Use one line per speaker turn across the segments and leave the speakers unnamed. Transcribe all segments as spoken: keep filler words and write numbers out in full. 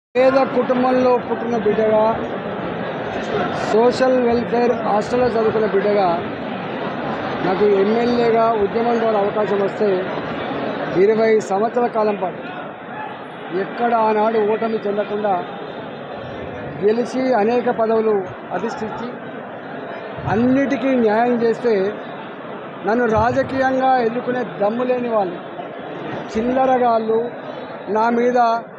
పేద కుటుంబంలో పుట్టిన బిడ్డగా సోషల్ వెల్ఫేర్ హాస్టల్లో చదువుకున్న బిడ్డగా నాకు ఎమ్మెల్యేగా ఉద్యమం ద్వారా అవకాశం వస్తే ఇరవై సంవత్సరాల కాలం పాటు ఎక్కడ ఆనాడు ఓటమి చెందకుండా గెలిచి అనేక పదవులు అధిష్ఠించి అన్నిటికీ న్యాయం చేస్తే నన్ను రాజకీయంగా ఎన్నుకునే దమ్ము లేని వాళ్ళు చిల్లరగాళ్ళు నా మీద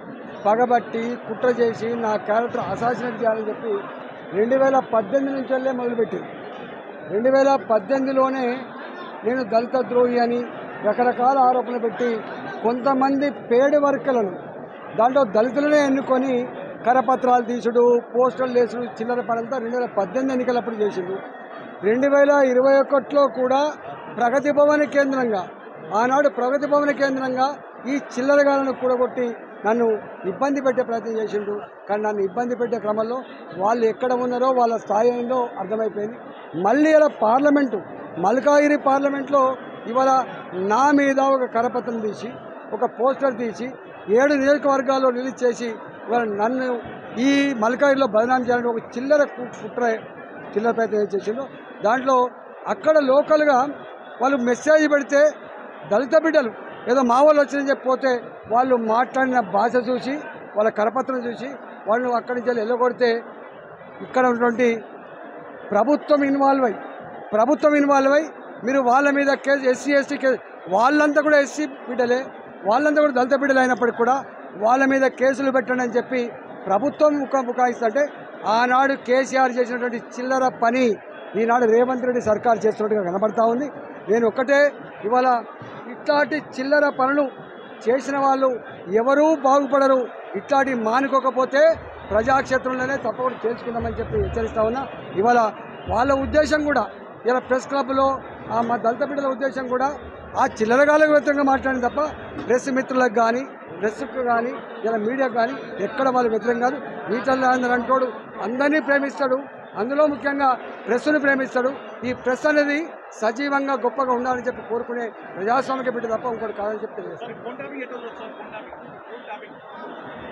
పగబట్టి కుట్ర చేసి నా క్యారెక్టర్ అసాసినేట్ చేయాలని చెప్పి రెండు వేల పద్దెనిమిది నుంచి వెళ్ళే మొదలుపెట్టింది. రెండు వేల పద్దెనిమిదిలోనే నేను దళిత ద్రోహి అని రకరకాల ఆరోపణలు పెట్టి కొంతమంది పేడి వర్కలను దాంట్లో దళితులనే ఎన్నుకొని కరపత్రాలు తీసుడు పోస్టర్లు వేసుడు చిల్లర పడంతా రెండు వేల పద్దెనిమిది ఎన్నికలప్పుడు చేసిండు. రెండు వేల ఇరవై ఒకటిలో కూడా ప్రగతి భవన కేంద్రంగా ఆనాడు ప్రగతి భవన కేంద్రంగా ఈ చిల్లరగాలను కూడగొట్టి నన్ను ఇబ్బంది పెట్టే ప్రయత్నం చేసిండు. కానీ నన్ను ఇబ్బంది పెట్టే క్రమంలో వాళ్ళు ఎక్కడ ఉన్నారో వాళ్ళ స్థాయి ఏందో అర్థమైపోయింది. మళ్ళీ ఇలా పార్లమెంటు మల్కాగిరి పార్లమెంట్లో ఇవాళ నా మీద ఒక కరపత్రం తీసి ఒక పోస్టర్ తీసి ఏడు నియోజకవర్గాల్లో రిలీజ్ చేసి ఇవాళ నన్ను ఈ మల్కాగిరిలో బదనాం చేయాలని ఒక చిల్లర కుట్ర చిల్లర ప్రయత్నం చేసిండు. దాంట్లో అక్కడ లోకల్గా వాళ్ళు మెసేజ్ పెడితే దళిత బిడ్డలు ఏదో మా వాళ్ళు వచ్చిందని చెప్పి పోతే వాళ్ళు మాట్లాడిన భాష చూసి వాళ్ళ కరపత్రం చూసి వాళ్ళు అక్కడి నుంచి వెళ్ళి వెళ్ళగొడితే ఇక్కడ ఉన్నటువంటి ప్రభుత్వం ఇన్వాల్వ్ అయ్యి ప్రభుత్వం ఇన్వాల్వ్ అయ్యి మీరు వాళ్ళ మీద కేసు ఎస్సీ ఎస్టీ కేసు వాళ్ళంతా కూడా ఎస్సీ బిడ్డలే వాళ్ళంతా కూడా దళిత బిడ్డలు అయినప్పటికీ కూడా వాళ్ళ మీద కేసులు పెట్టండి అని చెప్పి ప్రభుత్వం ముఖ ముఖాయిస్తుంటే ఆనాడు కేసీఆర్ చేసినటువంటి చిల్లర పని ఈనాడు రేవంత్ రెడ్డి సర్కార్ చేస్తున్నట్టుగా కనబడతా ఉంది. నేను ఒక్కటే ఇవాళ ఇట్లాంటి చిల్లర పనులు చేసిన వాళ్ళు ఎవరూ బాగుపడరు. ఇట్లాంటి మానుకోకపోతే ప్రజాక్షేత్రంలోనే తప్పకుండా తెలుసుకుందామని చెప్పి హెచ్చరిస్తా ఉన్నా. ఇవాళ వాళ్ళ ఉద్దేశం కూడా ఇలా ప్రెస్ క్లబ్లో ఆ మా దళిత బిడ్డల ఉద్దేశం కూడా ఆ చిల్లరగాలకు వ్యతిరేకంగా మాట్లాడింది తప్ప ప్రెస్ మిత్రులకు కానీ ప్రెస్కు కానీ ఇలా మీడియాకు కానీ ఎక్కడ వాళ్ళు వ్యతిరేకం కాదు. ఈటల రాజేందర్ అంటోడు అందరినీ ప్రేమిస్తాడు, అందులో ముఖ్యంగా ప్రెస్ను ప్రేమిస్తాడు. ఈ ప్రెస్ అనేది సజీవంగా గొప్పగా ఉండాలని చెప్పి కోరుకునే ప్రజాస్వామిక బిడ్డ తప్ప ఇంకోటి కాదని చెప్పి తెలియజేస్తాడు.